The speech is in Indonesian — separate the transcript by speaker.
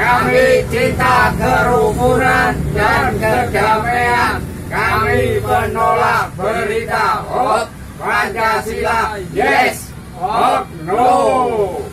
Speaker 1: Kami cinta kerukunan dan kedamaian. Kami menolak berita hoax. Pancasila yes or no.